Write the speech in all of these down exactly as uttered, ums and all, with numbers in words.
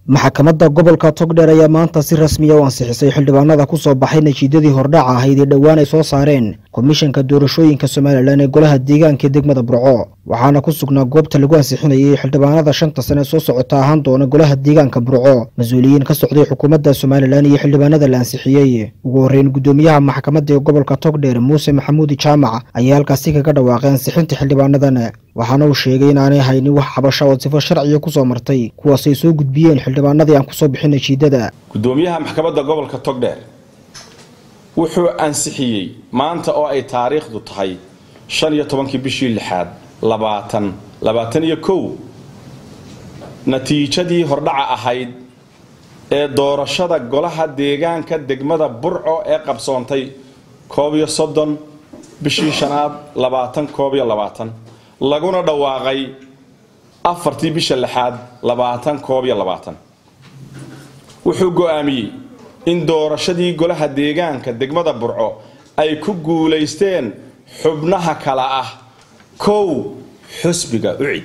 maxkamadda gobolka Togdheer ayaa maanta si rasmi ah u ansixisay xildhibaanada ku soo baxay natiijadii hordhaca ahayd ee dhawaan ay soo saareen komishanka doorashooyinka Soomaaliland ee golaha deegaanka degmada Burco waxaana ku sugnaa goobta lagu ansixinayay xildhibaanada shanta sano soo socota ahaan doona golaha deegaanka Burco mas'uuliyiin ka socday xukuumadda Soomaaliland iyo xildhibaanada la ansixiyay ugu horeyn gudoomiyaha maxkamadda gobolka Togdheer Muuse Maxamuud Jaamac ayaa halkaasi kaga dhawaaqay ansixinta xildhibaanadan waxaana uu sheegay in aanay haynin wax xabasho oo sifo sharci ku soo martay kuwaas ay soo gudbiyeen xildhibaanadii aan ku soo bixin natiijada gudoomiyaha maxkamadda gobolka Togdheer wuxuu ansixiyay maanta oo ay taariikhdu tahay shan iyo tobankii bishii lixaad labaatan labaatan iyo kow natiijadii hordhaca ahayd ee doorashada golaha deegaanka degmada Burco ee qabsoontay koob iyo soddon bishii shanaad labaatan koob iyo labaatan laguna dhawaaqay afartii bisha lixaad labaatan koob iyo labaatan wuxuu go'aamiyay in doorashadii golaha deegaanka degmada Burco ay ku guuleysteen xubnaha kala ah kow xusbiga ucid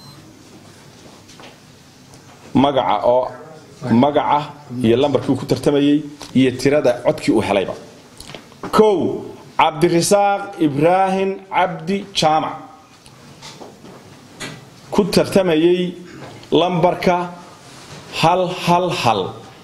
magaca oo magaca iyo lambarkii ku tartamayay iyo tirada codkii uu helayba kow Cabdirasaaq Ibrahim Cabdi Jaamac ku tartamayay lambarka hal hal hal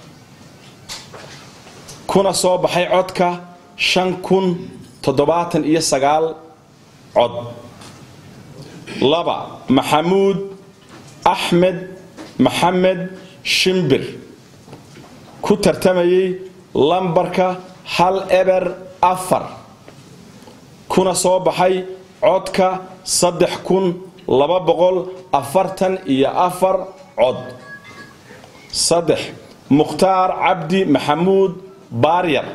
kuna soo baxay codka shan kun toddobaatan iyo sagaal cod laba Maxamuud Axmed Maxamed Shimbir ku tartamayay lambarka hal eber afar kuna soo baxay codka saddex kun laba boqol afartan iyo afar cod saddex Mukhtaar Cabdi Maxamuud Baryar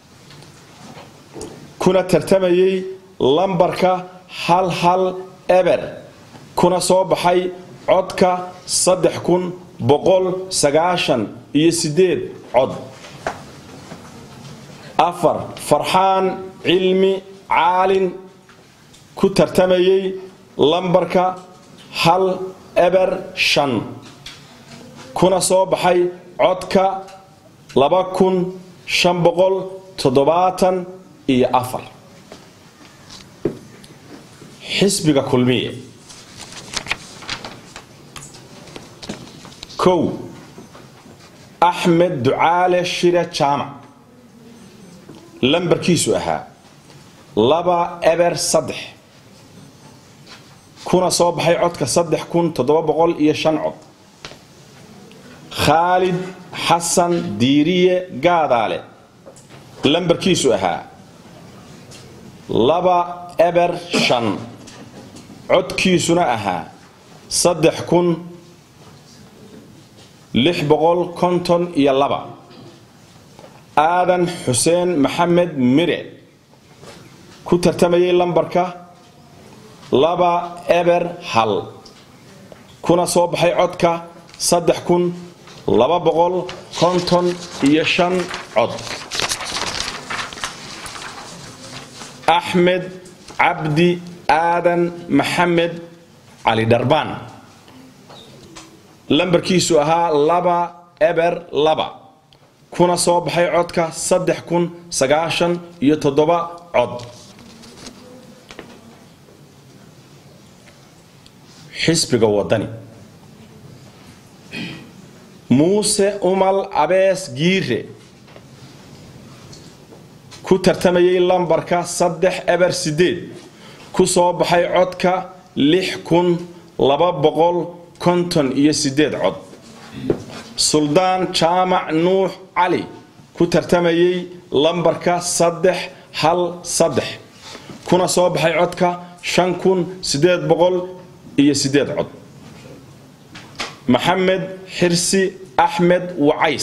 kuna tartamayay lambarka hal hal eber kuna soo baxay codka saddex kun boqol sagaashan iyo sideed cod afar Farxaan Cilmi Caalin ku tartamayay lambarka hal eber shan kuna soo baxay codka laba kun shan boqol toddobaatan iyo afar xisbiga kulmiye kow Axmed Ducaale Shire Jaamac lambarkiisu ahaa laba eber saddex kuna soo baxay codka saddex kun toddoba boqol iyo shan cod Khalid Xasan Diiriye Gaadaale lambarkiisu ahaa laba eber shan codkiisuna ahaa saddex kun lix boqol konton iyo laba Aadan Xuseen Maxamed Mire ku tartamayay lambarka laba eber hal kuna soo baxay codka saddex kun laba boqol konton iyo shan cod Axmed Cabdi Aadan Maxamed Cali Darbaan lambarkiisu ahaa laba eber laba kuna soo baxay codka saddex kun sagaashan iyo toddoba cod xisbiga wadani Muuse Umal Abees Giire ku tartamayay lambarka saddex eber sideed ku soo baxay codka lix kun laba boqol konton iyo sideed cod Suldaan Jaamac Nuux Cali ku tartamayay lambarka saddex hal saddex kuna soo baxay codka shan kun sideed boqol iyo sideed cod Maxamed Xirsi Axmed Wacays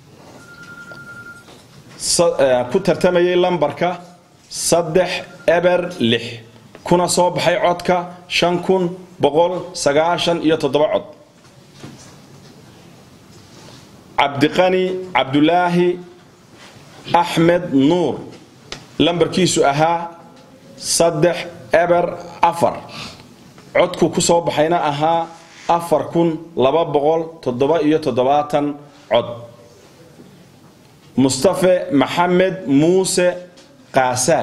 ku tartamayay lambarka saddex eber lix kuna soo baxay codka shan kun boqol sagaashan iyo toddoba cod Cabdiqani Cabdulaahi Axmed Nuur lambarkiisu ahaa saddex eber afar codku ku soo baxayna ahaa afar kun laba boqol toddoba iyo toddobaatan cod mustafa maxamed muuse qaasaal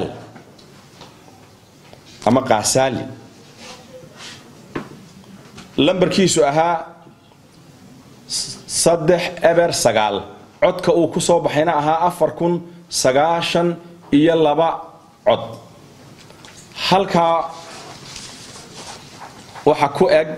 ama qaasaali lambarkiisu ahaa saddex eber sagaal codka uu ku soo baxayna ahaa afar kun sagaashan iyo laba cod halkaa waxa ku eg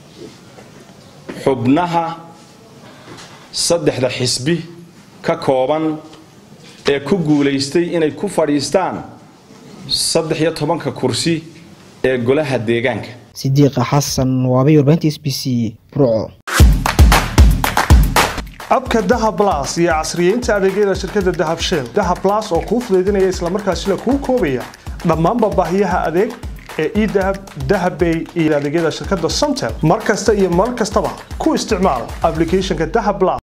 xubnaha saddexda xisbi ka kooban ee ku guulaystay inay ku fadhiistaan saddex iyo tobanka kursi ee golaha deegaanka sidiiqa xasan waabay warbaahinta S B C Burco abka Dahab Plus iyo casriyeynta adeegyada shirkadda Dahab Shell Dahab Plus oo ku fududeynaya isla markaasina ku koobaya dhammaan baahiyaha adeeg ee e-Dahab Dahabbay iyo adeegyada shirkadda Somtel markasta iyo mar kastaba ku isticmaal applicationka Dahab Plus